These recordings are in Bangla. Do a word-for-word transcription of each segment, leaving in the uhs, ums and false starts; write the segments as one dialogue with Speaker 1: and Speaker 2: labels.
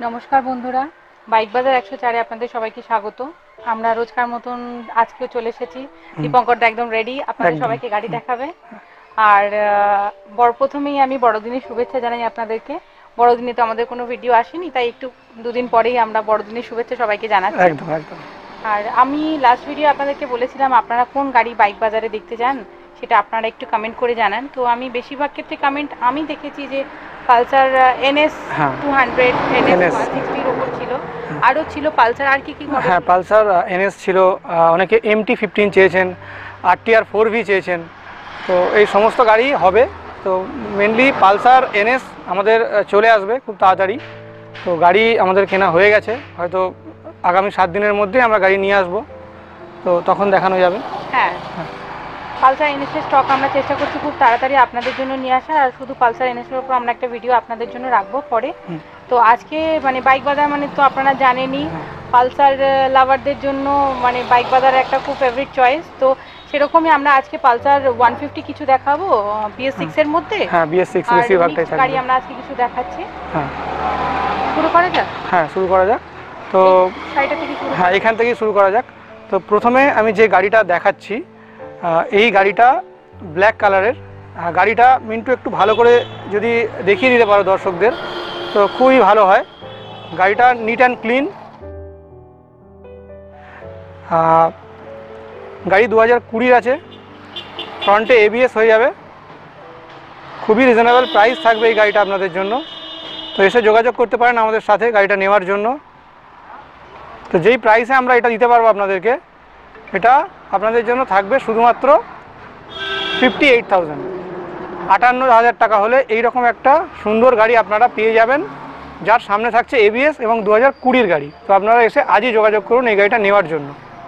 Speaker 1: নমস্কার বন্ধুরা, বাইক বাজার একশো চারে আপনাদের সবাইকে স্বাগত। আমরা রোজকার মতন আজকেও চলে এসেছি। দীপঙ্কর দা একদম রেডি আপনাদের সবাইকে গাড়ি দেখাবে। আর বড় প্রথমেই আমি বড়দিনের শুভেচ্ছা জানাই আপনাদেরকে। বড়দিনে তো আমাদের কোনো ভিডিও আসেনি, তাই একটু দুদিন পরেই আমরা বড়দিনের শুভেচ্ছা সবাইকে জানাচ্ছি।
Speaker 2: একদম একদম।
Speaker 1: আর আমি লাস্ট ভিডিও আপনাদেরকে বলেছিলাম আপনারা কোন গাড়ি বাইক বাজারে দেখতে চান সেটা আপনারা একটু কমেন্ট করে জানান। তো আমি বেশিরভাগ ক্ষেত্রে কমেন্ট আমি দেখেছি যে Pulsar NS two hundred, NS one সিক্সটির ওপর ছিল, আরও ছিল পালসার। আর কি কি মডেল?
Speaker 2: হ্যাঁ, পালসার এনএস ছিল, অনেকে এমটি ফিফটিন চেয়েছেন, আরটিআর ফোর ভি চেয়েছেন। তো এই সমস্ত গাড়ি হবে। তো মেনলি পালসার এনএস আমাদের চলে আসবে খুব তাড়াতাড়ি। তো গাড়ি আমাদের কেনা হয়ে গেছে, হয়তো আগামী সাত দিনের মধ্যে আমরা গাড়ি নিয়ে আসবো, তো তখন দেখানো যাবে।
Speaker 1: হ্যাঁ, পালসার এনএসের স্টক আমরা চেষ্টা করছি খুব তাড়াতাড়ি আপনাদের জন্য নিয়ে আসা। আর শুধু পালসার এনএসের উপর আমরা একটা ভিডিও আপনাদের জন্য রাখবো পরে। তো আজকে মানে বাইক বাজার মানে তো আপনারা জানেনই, পালসার লাভারদের জন্য মানে বাইক বাজার একটা খুব ফেভারিট চয়েস। তো সেরকমই আমরা আজকে পালসার ওয়ান ফিফটি কিছু দেখাবো বিএস সিক্স এর মধ্যে।
Speaker 2: হ্যাঁ, বিএস সিক্স বেশিরভাগটাই থাকবে।
Speaker 1: গাড়ি আমরা আজকে কিছু দেখাচ্ছি।
Speaker 2: হ্যাঁ,
Speaker 1: শুরু করা যাক।
Speaker 2: হ্যাঁ শুরু করা যাক। তো হ্যাঁ, এখান থেকেই শুরু করা যাক। তো প্রথমে আমি যে গাড়িটা দেখাচ্ছি, এই গাড়িটা ব্ল্যাক কালারের গাড়িটা। মিন্টু একটু ভালো করে যদি দেখিয়ে দিতে পারো দর্শকদের তো খুবই ভালো হয়। গাড়িটা নিট অ্যান্ড ক্লিন। গাড়ি দু হাজার কুড়ির আছে, ফ্রন্টে এবিএস হয়ে যাবে। খুবই রিজনেবল প্রাইস থাকবে এই গাড়িটা আপনাদের জন্য। তো এসে যোগাযোগ করতে পারেন আমাদের সাথে গাড়িটা নেওয়ার জন্য। তো যেই প্রাইসে আমরা এটা দিতে পারবো আপনাদেরকে, এটা আপনাদের জন্য থাকবে শুধুমাত্র ফিফটি এইট থাউজেন্ড আটান্ন হাজার টাকা হলে এইরকম একটা সুন্দর গাড়ি আপনারা পেয়ে যাবেন, যার সামনে থাকছে এবিএস এবং দু হাজার কুড়ির গাড়ি। তো আপনারা এসে আজই যোগাযোগ করুন এই গাড়িটা নেওয়ার জন্য।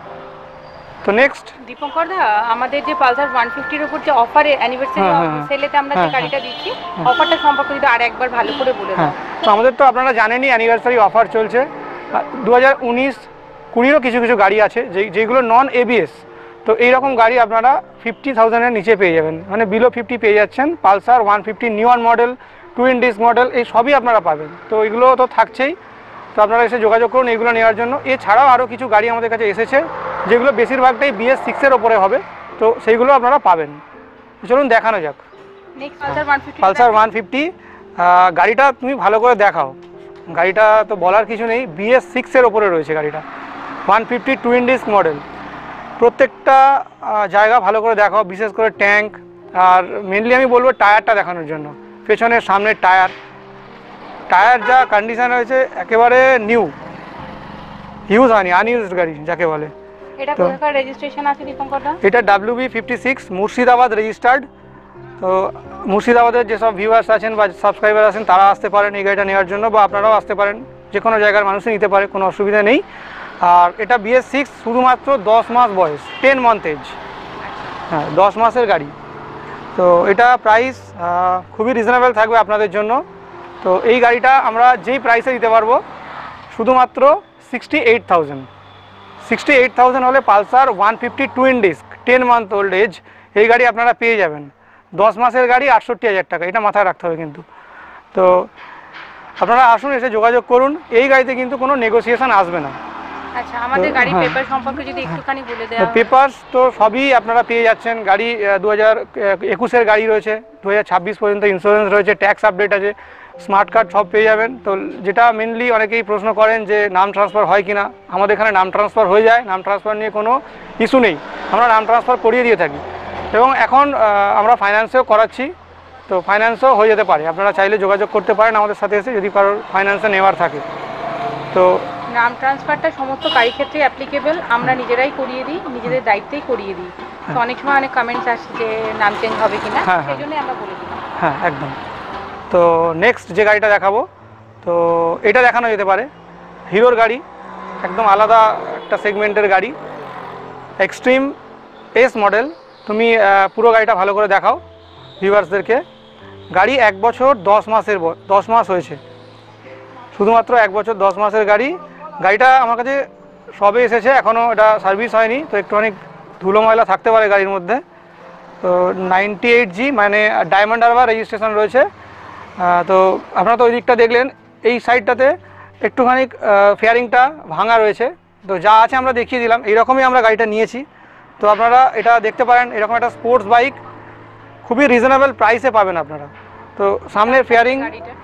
Speaker 2: তো নেক্সট
Speaker 1: দীপঙ্কর দা, আমাদের যে পালসার ওয়ান ফিফটির উপর যে অফারে অ্যানিভার্সারি সেলেতে আমরা যে গাড়িটা দিচ্ছি, অফারটা সম্পর্কে যদি আর একবার ভালো করে বলে দাও।
Speaker 2: তো আমাদের তো আপনারা জানেনই অ্যানিভার্সারি অফার চলছে। দু হাজার উনিশ কুড়িরও কিছু কিছু গাড়ি আছে যেই যেগুলো নন এবিএস। তো এইরকম গাড়ি আপনারা ফিফটি থাউজেন্ডের নিচে পেয়ে যাবেন, মানে বিলো ফিফটি পেয়ে যাচ্ছেন। Pulsar one fifty neon model, twin disc model, এই সবই আপনারা পাবেন। তো এগুলো তো থাকছেই। তো আপনারা এসে যোগাযোগ করুন এইগুলো নেওয়ার জন্য। এছাড়াও আরও কিছু গাড়ি আমাদের কাছে এসেছে যেগুলো বেশিরভাগটাই বিএস সিক্সের ওপরে হবে। তো সেইগুলো আপনারা পাবেন। চলুন দেখানো যাক। পালসার ওয়ান ফিফটি গাড়িটা তুমি ভালো করে দেখাও। গাড়িটা তো বলার কিছু নেই, বিএস সিক্সের ওপরে রয়েছে গাড়িটা। One fifty twin disc model, প্রত্যেকটা জায়গা ভালো করে দেখাও, বিশেষ করে ট্যাঙ্ক। আর মেনলি আমি বলবো টায়ারটা দেখানোর জন্য। পেছনের সামনের টায়ার টায়ার যা কন্ডিশন হয়েছে একেবারে নিউ, ইউজ হয়নি, আনইউজড গাড়ি যাকে বলে।
Speaker 1: এটা কোথাকার রেজিস্ট্রেশন আছে দীপঙ্কর দা?
Speaker 2: এটা W B fifty six Murshidabad registered. তো মুর্শিদাবাদের যেসব ভিউয়ার্স আছেন বা সাবস্ক্রাইবার আছেন তারা আসতে পারেন এই গাড়িটা নেওয়ার জন্য, বা আপনারাও আসতে পারেন, যে কোনো জায়গার মানুষই নিতে পারে, কোনো অসুবিধা নেই। আর এটা বিএস সিক্স, শুধুমাত্র দশ মাস বয়স, টেন মান্থ এজ। হ্যাঁ, দশ মাসের গাড়ি। তো এটা প্রাইস খুবই রিজনেবল থাকবে আপনাদের জন্য। তো এই গাড়িটা আমরা যেই প্রাইসে দিতে পারবো শুধুমাত্র sixty eight thousand sixty eight thousand হলে Pulsar one fifty twin disc, ten month old age, এই গাড়ি আপনারা পেয়ে যাবেন। দশ মাসের গাড়ি, আটষট্টি হাজার টাকা, এটা মাথায় রাখতে হবে কিন্তু। তো আপনারা আসুন, এসে যোগাযোগ করুন। এই গাড়িতে কিন্তু কোনো নেগোসিয়েশন আসবে না।
Speaker 1: আচ্ছা, আমাদের গাড়ি পেপার সম্পর্কে যদি একটুখানি বলে দেওয়া।
Speaker 2: পেপারস তো সবই আপনারা পেয়ে যাচ্ছেন। গাড়ি দু হাজার একুশের গাড়ি রয়েছে, দু হাজার ছাব্বিশ পর্যন্ত ইন্স্যুরেন্স রয়েছে, ট্যাক্স আপডেট আছে, স্মার্ট কার্ড সব পেয়ে যাবেন। তো যেটা মেনলি অনেকেই প্রশ্ন করেন যে নাম ট্রান্সফার হয় কিনা, আমাদের এখানে নাম ট্রান্সফার হয়ে যায়। নাম ট্রান্সফার নিয়ে কোনো ইস্যু নেই, আমরা নাম ট্রান্সফার করিয়ে দিয়ে থাকি। এবং এখন আমরা ফাইন্যান্সেও করাচ্ছি, তো ফাইন্যান্সও হয়ে যেতে পারে। আপনারা চাইলে যোগাযোগ করতে পারেন আমাদের সাথে এসে, যদি কারোর ফাইন্যান্সে নেওয়ার থাকে। তো
Speaker 1: নাম ট্রান্সফারটা সমস্ত গাড়ি ক্ষেত্রে অ্যাপ্লিকেবল, আমরা নিজেরাই করিয়ে দিই, নিজেদের দায়িত্বেই করিয়ে দিই। তো অনেক সময় অনেক কমেন্টস আসছে যে নাম চেঞ্জ হবে কিনা, সেই জন্যই আমরা বলে দিই।
Speaker 2: হ্যাঁ, একদম। তো নেক্সট যে গাড়িটা দেখাবো, তো এটা দেখানো যেতে পারে। হিরোর গাড়ি, একদম আলাদা একটা সেগমেন্টের গাড়ি, এক্সট্রিম এস মডেল। তুমি পুরো গাড়িটা ভালো করে দেখাও ভিউয়ার্সদেরকে। গাড়ি এক বছর দশ মাসের দশ মাস হয়েছে, শুধুমাত্র এক বছর দশ মাসের গাড়ি। গাড়িটা আমার কাছে সবে এসেছে, এখনও এটা সার্ভিস হয়নি, তো একটু অনেক ধুলো ময়লা থাকতে পারে গাড়ির মধ্যে। তো নাইনটি এইট জি মানে ডায়মন্ড হারবার রেজিস্ট্রেশন রয়েছে। তো আপনারা তো ওই দিকটা দেখলেন, এই সাইডটাতে একটুখানি ফেয়ারিংটা ভাঙা রয়েছে, তো যা আছে আমরা দেখিয়ে দিলাম। এইরকমই আমরা গাড়িটা নিয়েছি। তো আপনারা এটা দেখতে পারেন, এরকম একটা স্পোর্টস বাইক খুবই রিজনেবল প্রাইসে পাবেন আপনারা। তো সামনের ফেয়ারিং,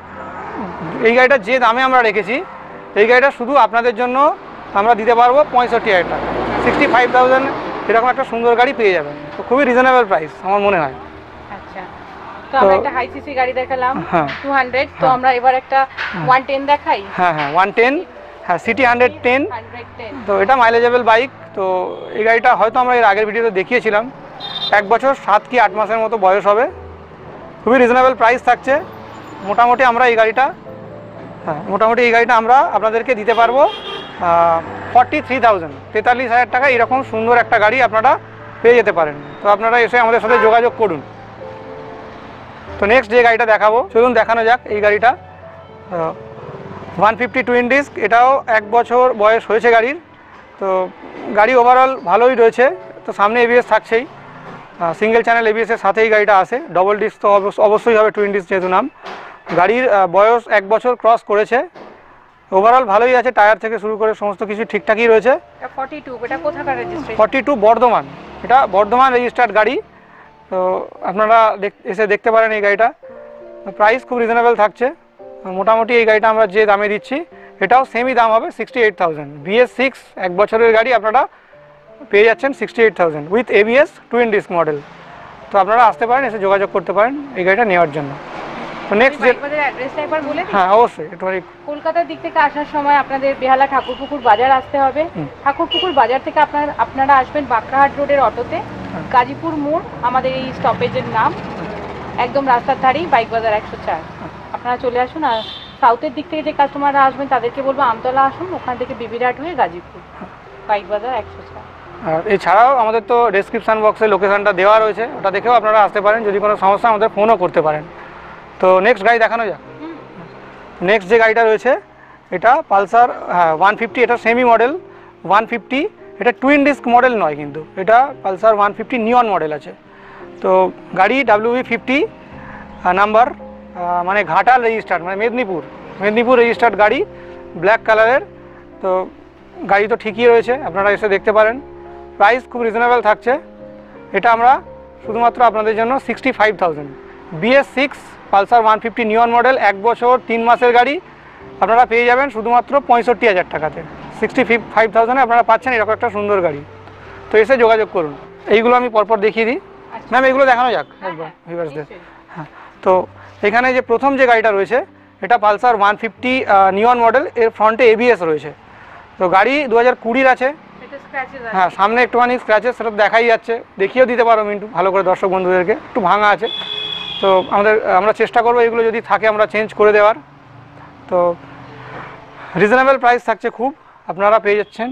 Speaker 2: এই গাড়িটা যে দামে আমরা রেখেছি এই গাড়িটা শুধু আপনাদের জন্য আমরা দিতে পারবো পঁয়ষট্টি হাজার টাকা, সিক্সটি ফাইভ থাউজেন্ড এরকম একটা সুন্দর গাড়ি পেয়ে যাবেন। তো খুবই রিজনেবল প্রাইস আমার মনে হয়।
Speaker 1: আচ্ছা, তো আমরা একটা হাই সিসি গাড়ি দেখালাম
Speaker 2: হ্যাঁ
Speaker 1: টু হান্ড্রেড, তো আমরা এবার একটা ওয়ান টেন দেখাই।
Speaker 2: হ্যাঁ হ্যাঁ ওয়ান টেন, হ্যাঁ CT hundred ten.
Speaker 1: Hundred ten,
Speaker 2: তো এটা মাইলেজেবল বাইক। তো এই গাড়িটা হয়তো আমরা এর আগের ভিডিওতে দেখিয়েছিলাম, এক বছর সাত কি আট মাসের মতো বয়স হবে, খুবই রিজনেবল প্রাইস থাকছে। মোটামুটি আমরা এই গাড়িটা হ্যাঁ মোটামুটি এই গাড়িটা আমরা আপনাদেরকে দিতে পারবো ফর্টি থ্রি থাউজেন্ড, তেতাল্লিশ হাজার টাকা এরকম সুন্দর একটা গাড়ি আপনারা পেয়ে যেতে পারেন। তো আপনারা এসে আমাদের সাথে যোগাযোগ করুন। তো নেক্সট যে গাড়িটা দেখাবো, চলুন দেখানো যাক এই গাড়িটা। ওয়ান ফিফটি টুইন ডিস্ক, এটাও এক বছর বয়স হয়েছে গাড়ির। তো গাড়ি ওভারঅল ভালোই রয়েছে। তো সামনে এবিএস থাকছেই, সিঙ্গেল চ্যানেল এবিএসের সাথেই গাড়িটা আসে। ডবল ডিস্ক তো অবশ্যই হবে, টুইন ডিস্ক যেহেতু নাম। গাড়ির বয়স এক বছর ক্রস করেছে, ওভারঅল ভালোই আছে, টায়ার থেকে শুরু করে সমস্ত কিছু ঠিকঠাকই রয়েছে।
Speaker 1: ফর্টি টু, এটা কোথাকার রেজিস্ট্রেশন?
Speaker 2: ফর্টি টু বর্ধমান, এটা বর্ধমান রেজিস্টার্ড গাড়ি। তো আপনারা এসে দেখতে পারেন এই গাড়িটা। প্রাইস খুব রিজনেবল থাকছে। মোটামুটি এই গাড়িটা আমরা যে দামে দিচ্ছি এটাও সেমই দাম হবে, sixty eight thousand. BS six এক বছরের গাড়ি আপনারা পেয়ে যাচ্ছেন sixty eight thousand with ABS twin disc model. তো আপনারা আসতে পারেন, এসে যোগাযোগ করতে পারেন এই গাড়িটা নেওয়ার জন্য। তো নেক্সট যে
Speaker 1: অ্যাড্রেসটা একবার বলে দিই।
Speaker 2: হ্যাঁ অবশ্যই, একটু
Speaker 1: কলকাতার দিক থেকে আসার সময় আপনাদের বেহালা ঠাকুরপুকুর বাজার আসতে হবে। ঠাকুরপুকুর বাজার থেকে আপনার আপনারা আসবেন বাঁকড়াহাট রোডের অটোতে, গাজীপুর মোড় আমাদের এই স্টপেজের নাম, একদম রাস্তার ধারেই বাইক বাজার একশো চার। আপনারা চলে আসুন। আর সাউথের দিক থেকে যে কাস্টমাররা আসবেন তাদেরকে বলবো আমতলা আসুন, ওখান থেকে বিবিরাট হয়ে গাজীপুর, বাইক বাজার একশো চার।
Speaker 2: আর এছাড়াও আমাদের তো ডেসক্রিপশান বক্সে লোকেশানটা দেওয়া রয়েছে, ওটা দেখেও আপনারা আসতে পারেন। যদি কোনো সমস্যা আমাদের ফোনও করতে পারেন। তো নেক্সট গাড়ি দেখানো যাক। নেক্সট যে গাড়িটা রয়েছে এটা পালসার হ্যাঁ ওয়ান ফিফটি, এটা সেমি মডেল ওয়ান ফিফটি। এটা টুইন ডিস্ক মডেল নয়, কিন্তু এটা Pulsar one fifty neon model আছে। তো গাড়ি ডাব্লিউবি ফিফটি নাম্বার, মানে ঘাটাল রেজিস্টার্ড, মানে মেদিনীপুর মেদিনীপুর রেজিস্টার্ড গাড়ি, ব্ল্যাক কালারের। তো গাড়ি তো ঠিকই রয়েছে, আপনারা এসে দেখতে পারেন। প্রাইস খুব রিজনেবল থাকছে। এটা আমরা শুধুমাত্র আপনাদের জন্য sixty five thousand, BS six Pulsar one fifty neon model, এক বছর তিন মাসের গাড়ি আপনারা পেয়ে যাবেন শুধুমাত্র পঁয়ষট্টি হাজার টাকাতে। সিক্সটি ফাইভ থাউজেন্ডে আপনারা পাচ্ছেন এরকম একটা সুন্দর গাড়ি। তো এসে যোগাযোগ করুন। এইগুলো আমি পরপর দেখিয়ে দিই। ম্যাম এগুলো দেখানো যাক একবার ভিউয়ার্সদের। হ্যাঁ, তো এখানে যে প্রথম যে গাড়িটা রয়েছে এটা Pulsar one fifty neon model, এর ফ্রন্টে এবিএস রয়েছে। তো গাড়ি দু হাজার কুড়ির আছে। হ্যাঁ, সামনে একটুখানি স্ক্র্যাচেস, সেটা দেখাই যাচ্ছে, দেখিয়েও দিতে পারো মিন্টু ভালো করে দর্শক বন্ধুদেরকে। একটু ভাঙা আছে, তো আমাদের আমরা চেষ্টা করবো এগুলো যদি থাকে আমরা চেঞ্জ করে দেওয়ার। তো রিজনেবল প্রাইস থাকছে খুব, আপনারা পেয়ে যাচ্ছেন।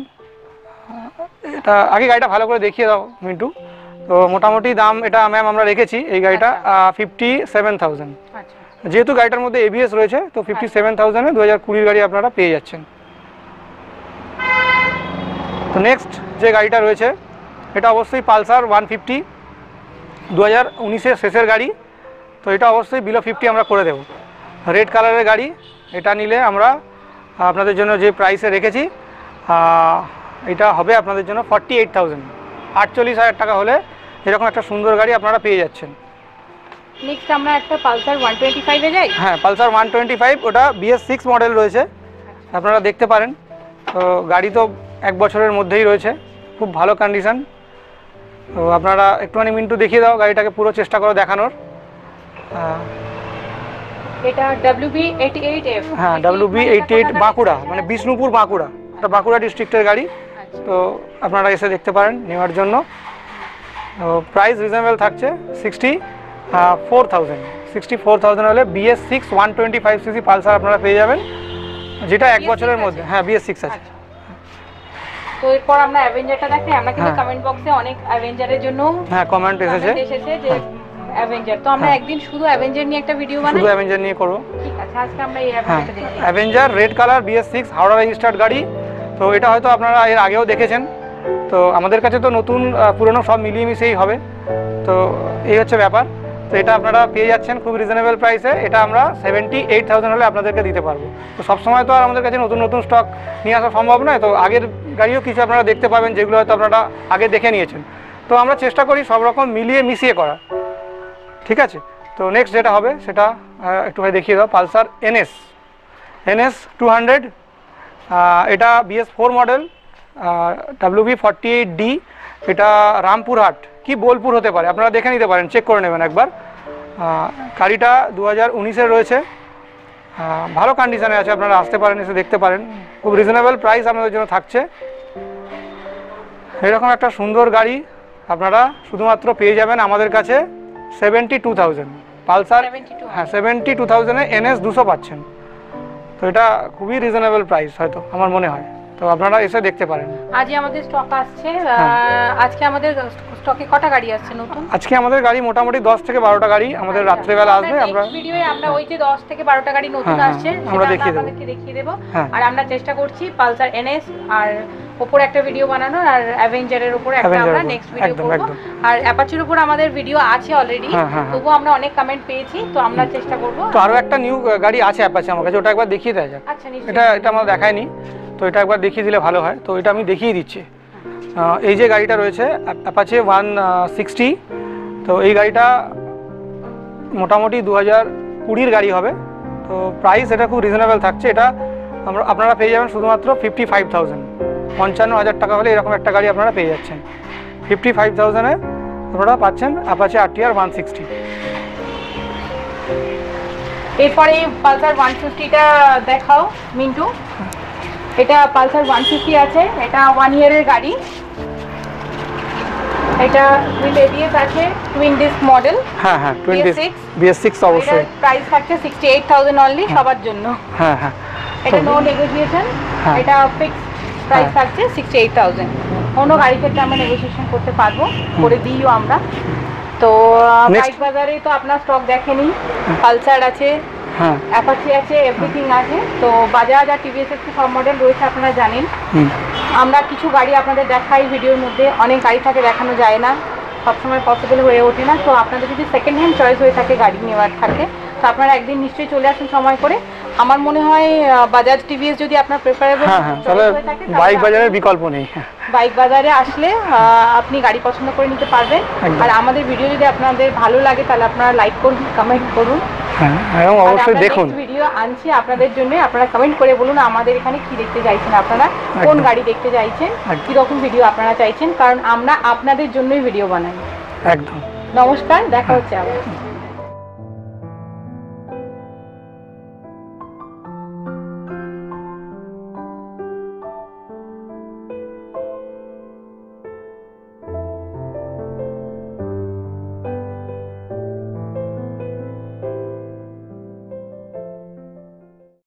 Speaker 2: এটা আগে গাড়িটা ভালো করে দেখিয়ে দাও মিন্টু। তো মোটামুটি দাম এটা ম্যাম আমরা রেখেছি এই গাড়িটা ফিফটি সেভেন থাউজেন্ড। যেহেতু গাড়িটার মধ্যে এবিএস রয়েছে তো ফিফটি সেভেন থাউজেন্ডে দু হাজার কুড়ির গাড়ি আপনারা পেয়ে যাচ্ছেন। তো নেক্সট যে গাড়িটা রয়েছে এটা অবশ্যই পালসার ওয়ান ফিফটি, দু হাজার উনিশের শেষের গাড়ি। তো এটা অবশ্যই বিলো ফিফটি আমরা করে দেবো। রেড কালারের গাড়ি, এটা নিলে আমরা আপনাদের জন্য যে প্রাইসে রেখেছি এটা হবে আপনাদের জন্য ফর্টি এইট থাউজেন্ড, আটচল্লিশ হাজার টাকা হলে এরকম একটা সুন্দর গাড়ি আপনারা পেয়ে যাচ্ছেন।
Speaker 1: নেক্সট আমরা একটা পালসার ওয়ান টোয়েন্টি ফাইভে যাই।
Speaker 2: হ্যাঁ, পালসার ওয়ান টোয়েন্টি ফাইভ, ওটা বিএস সিক্স মডেল রয়েছে, আপনারা দেখতে পারেন। তো গাড়ি তো এক বছরের মধ্যেই রয়েছে, খুব ভালো কন্ডিশন। তো আপনারা একটুখানি মিন্টু দেখিয়ে দাও গাড়িটাকে, পুরো চেষ্টা করো দেখানোর।
Speaker 1: এটা ডাব্লিউবি এইটি এইট এফ।
Speaker 2: হ্যাঁ, ডাব্লিউবি এইটি এইট বাঁকুড়া, মানে বিষ্ণুপুর বাঁকুড়া, এটা বাঁকুড়া ডিস্ট্রিক্টের গাড়ি। তো আপনারা এসে দেখতে পারেন নেওয়ার জন্য। তো প্রাইস রিজনেবল থাকছে sixty four thousand, sixty four thousand হলে BS six one twenty five CC Pulsar আপনারা পেয়ে যাবেন, যেটা এক বছরের মধ্যে। হ্যাঁ, বিএস সিক্স আছে।
Speaker 1: তো এরপর আমরা অ্যাভেঞ্জারটা দেখাই। আমরা কিন্তু কমেন্ট বক্সে অনেক অ্যাভেঞ্জারের জন্য
Speaker 2: হ্যাঁ কমেন্ট এসেছে
Speaker 1: এসেছে যে অ্যাভেঞ্জার। তো আমরা একদিন শুধু অ্যাভেঞ্জার নিয়ে একটা ভিডিও বানাই,
Speaker 2: শুধু অ্যাভেঞ্জার নিয়ে করব।
Speaker 1: ঠিক আছে, আজকে আমরা এই অ্যাভেঞ্জারটা দেখি।
Speaker 2: Avenger red colour BS six Howrah registered গাড়ি। তো এটা হয়তো আপনারা এর আগেও দেখেছেন। তো আমাদের কাছে তো নতুন পুরনো সব মিলিয়ে মিশিয়েই হবে। তো এই হচ্ছে ব্যাপার। তো এটা আপনারা পেয়ে যাচ্ছেন খুব রিজনেবল প্রাইসে। এটা আমরা সেভেন্টি এইট থাউজেন্ড হলে আপনাদেরকে দিতে পারবো। তো সবসময় তো আর আমাদের কাছে নতুন নতুন স্টক নিয়ে আসা সম্ভব নয়, তো আগের গাড়িও কিছু আপনারা দেখতে পাবেন যেগুলো হয়তো আপনারা আগে দেখে নিয়েছেন। তো আমরা চেষ্টা করি সব রকম মিলিয়ে মিশিয়ে করা, ঠিক আছে। তো নেক্সট যেটা হবে সেটা একটুখানি দেখিয়ে দাও, Pulsar NS NS two hundred. এটা BS four model, W B forty eight D. এটা রামপুরহাট কি বোলপুর হতে পারে, আপনারা দেখে নিতে পারেন, চেক করে নেবেন একবার। গাড়িটা দু হাজার উনিশের রয়েছে, ভালো কন্ডিশনে আছে, আপনারা আসতে পারেন, এসে দেখতে পারেন। খুব রিজনেবল প্রাইস আপনাদের জন্য থাকছে। এরকম একটা সুন্দর গাড়ি আপনারা শুধুমাত্র পেয়ে যাবেন আমাদের কাছে সেভেন্টি টু থাউজেন্ড পালসার। হ্যাঁ, সেভেন্টি টু থাউজেন্ডে এনএস দুশো পাচ্ছেন। তো এটা খুবই রিজনেবল প্রাইস হয়তো আমার মনে হয়, তো আপনারা এসে দেখতে পারেন।
Speaker 1: আজই আমাদের স্টক আসছে, আজকে আমাদের স্টকে কটা গাড়ি আসছে নতুন?
Speaker 2: আজকে আমাদের গাড়ি মোটামুটি দশ থেকে বারোটা গাড়ি আমাদের রাত্রেবেলা আসবে। আমরা
Speaker 1: ভিডিওয়ে আমরা ওই যে দশ থেকে বারোটা গাড়ি নতুন আসছে
Speaker 2: আমরা দেখিয়ে দেব,
Speaker 1: আপনাদেরকে দেখিয়ে দেব। আর আমরা চেষ্টা করছি পালসার এনএস আর উপরে একটা ভিডিও বানানোর, আর অ্যাভেঞ্জারের উপরে একটা আমরা নেক্সট ভিডিও করব। আর অ্যাপাচির উপর আমাদের ভিডিও আছে অলরেডি, তবুও আমরা অনেক কমেন্ট পেয়েছি, তো আমরা চেষ্টা করব।
Speaker 2: তো আরো একটা নিউ গাড়ি আছে অ্যাপাচি আমার কাছে, ওটা একবার দেখিয়ে দেওয়া যাক।
Speaker 1: আচ্ছা, নিশ্চয়ই।
Speaker 2: এটা এটা আমরা দেখাইনি, তো এটা একবার দেখিয়ে দিলে ভালো হয়। তো এটা আমি দেখিয়ে দিচ্ছি। এই যে গাড়িটা রয়েছে অ্যাপাচি ওয়ান সিক্সটি, তো এই গাড়িটা মোটামুটি দু হাজার কুড়ির গাড়ি হবে। তো প্রাইস এটা খুব রিজনেবল থাকছে। এটা আমরা আপনারা পেয়ে যাবেন শুধুমাত্র ফিফটি ফাইভ থাউজেন্ড পঞ্চান্ন হাজার টাকা হলে এরকম একটা গাড়ি আপনারা পেয়ে যাচ্ছেন। ফিফটি ফাইভ থাউজেন্ডে আপনারা পাচ্ছেন অ্যাপাচি আরটিআর ওয়ান সিক্সটি।
Speaker 1: এরপরে পালসার ওয়ান ফিফটিটা দেখাও মিন্টু। এটা পালসার ওয়ান ফিফটি আছে, এটা ওয়ান ইয়ারের গাড়ি। এটা উইথ এবিএস আছে, টুইন ডিস্ক মডেল।
Speaker 2: হ্যাঁ হ্যাঁ, টুইন ডিস্ক বিএস সিক্স অবশ্যই।
Speaker 1: প্রাইস থাকছে সিক্সটি এইট থাউজেন্ড অনলি সবার জন্য।
Speaker 2: হ্যাঁ হ্যাঁ,
Speaker 1: এটা নো নেগোসিয়েশন, এটা ফিক্স প্রাইস থাকছে সিক্সটি এইট থাউজেন্ড। অন্য গাড়ির ক্ষেত্রে আমরা নেগোসিয়েশন করতে পারবো, করে দিইও আমরা। তো বাইক বাজারে তো আপনার স্টক দেখেনি, পালসার আছে,
Speaker 2: হ্যাঁ
Speaker 1: অ্যাপাচি আছে, এভরিথিং আছে। তো বাজাজ আর টিভিএস এর সব মডেল রয়েছে আপনারা জানেন। আমরা কিছু গাড়ি আপনাদের দেখাই ভিডিওর মধ্যে, অনেক গাড়ি থাকে দেখানো যায় না, সবসময় পসিবল হয়ে ওঠে না। তো আপনাদের যদি সেকেন্ড হ্যান্ড চয়েস হয়ে থাকে, গাড়ি নেওয়ার থাকে, তো আপনারা একদিন নিশ্চয়ই চলে আসুন সময় করে। আমার মনে হয় বাজাজ টিভিএস যদি আপনার প্রেফারেবল
Speaker 2: হয়ে থাকে, বাইক বাজারের বিকল্প নেই।
Speaker 1: বাইক বাজারে আসলে আপনি গাড়ি পছন্দ করে নিতে পারবেন। আর আমাদের ভিডিও যদি আপনাদের ভালো লাগে তাহলে আপনারা লাইক করুন, কমেন্ট করুন।
Speaker 2: হ্যাঁ, এবং অবশ্যই দেখুন
Speaker 1: ভিডিও আনছি আপনাদের জন্য। আপনারা কমেন্ট করে বলুন আমাদের এখানে কি দেখতে চাইছেন, আপনারা কোন গাড়ি দেখতে চাইছেন, কি রকম ভিডিও আপনারা চাইছেন, কারণ আমরা আপনাদের জন্যই ভিডিও বানাই।
Speaker 2: একদম।
Speaker 1: নমস্কার, দেখা হচ্ছে আবার।